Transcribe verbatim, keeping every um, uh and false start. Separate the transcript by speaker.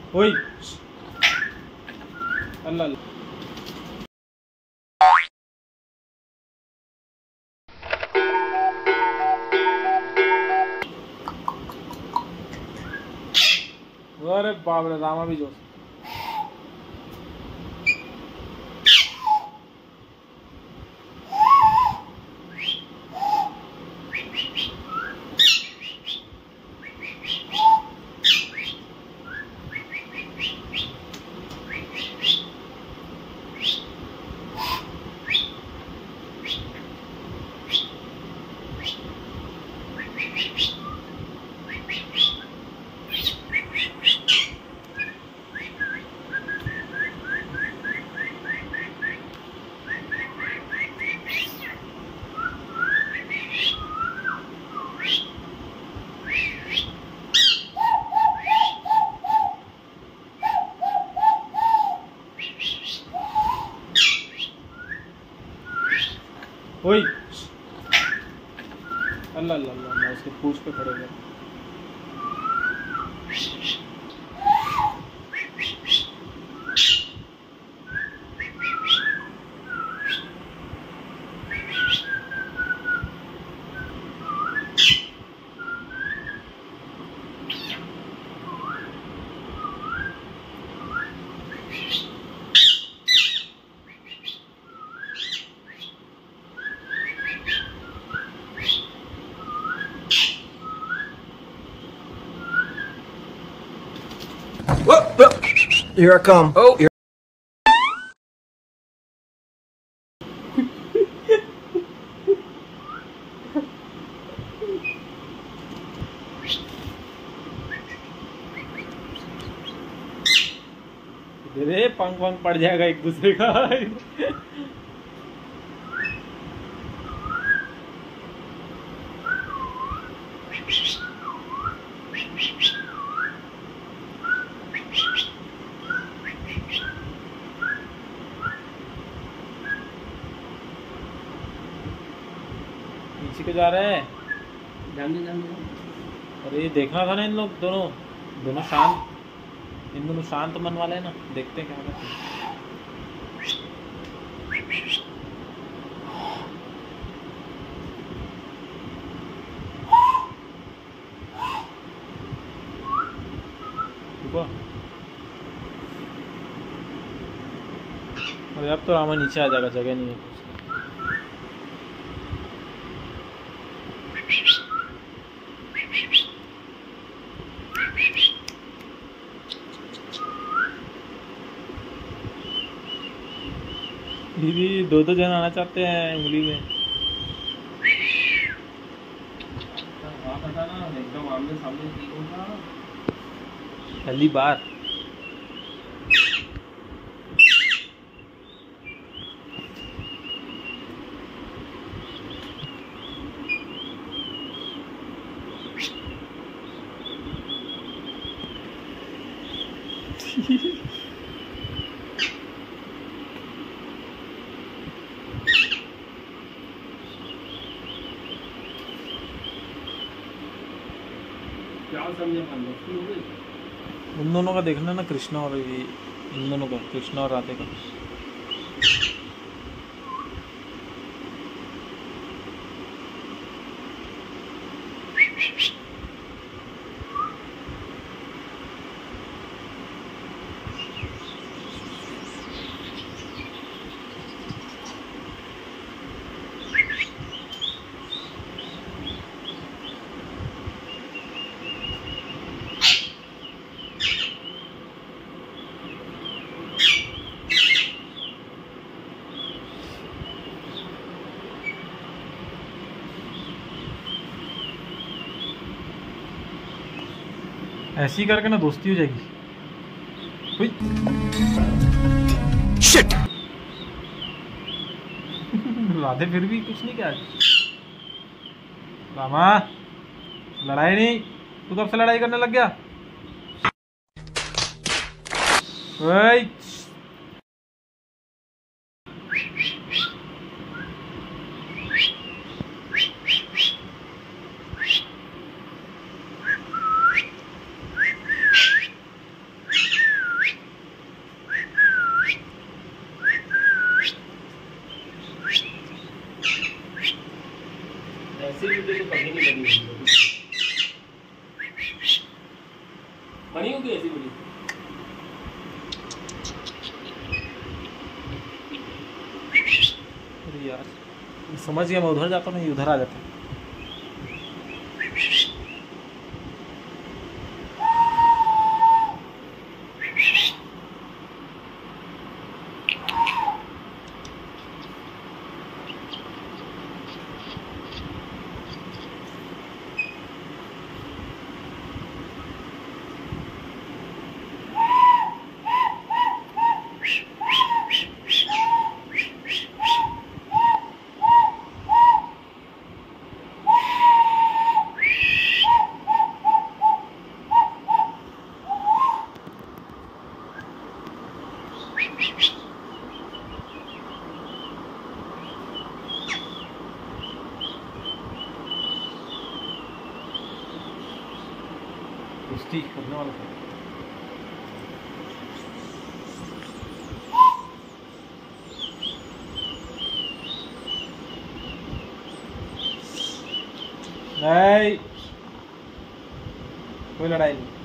Speaker 1: ओए अल्लाह अरे बाप रे रामा भी जोश। ओए अल्लाह अल्लाह अल्लाह उसके पूंछ पे खड़े गए।
Speaker 2: Here I come. Oh. Here.
Speaker 1: दे पंख पंख पड़ जाएगा एक दूसरे का। पीछे को जा रहे हैं।
Speaker 3: जाने जाने।
Speaker 1: अरे ये देखना था ना इन लोग दोनों दोनों शांत इन दोनों शांत मन वाले हैं ना। देखते हैं क्या करते हैं। अरे अब तो रामा नीचे आ जाएगा, जगह नहीं है। दीदी दो दो जन आना चाहते हैं उंगली में।
Speaker 3: एकदम आमने सामने ठीक होगा
Speaker 1: पहली बार।
Speaker 3: क्या समझे
Speaker 1: उन दोनों का देखना ना, कृष्णा और ये इन दोनों का, कृष्णा और राधे का। ऐसी करके ना दोस्ती हो जाएगी। शिट। राधे फिर भी कुछ नहीं किया। रामा लड़ाई नहीं, तू कब से लड़ाई करने लग गया? ओए
Speaker 3: बनी होगी ऐसी बड़ी।
Speaker 1: अरे यार समझ गया, मैं उधर जाता हूँ, नहीं उधर आ जाता हूँ। कुश्ती करने वाला था। नहीं, कोई लड़ाई नहीं।